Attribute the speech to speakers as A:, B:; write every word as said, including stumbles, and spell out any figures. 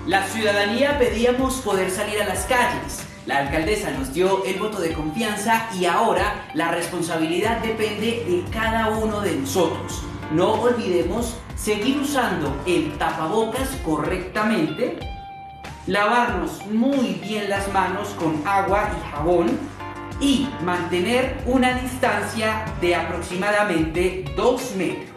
A: La ciudadanía pedíamos poder salir a las calles. La alcaldesa nos dio el voto de confianza y ahora la responsabilidad depende de cada uno de nosotros. No olvidemos seguir usando el tapabocas correctamente, lavarnos muy bien las manos con agua y jabón y mantener una distancia de aproximadamente dos metros.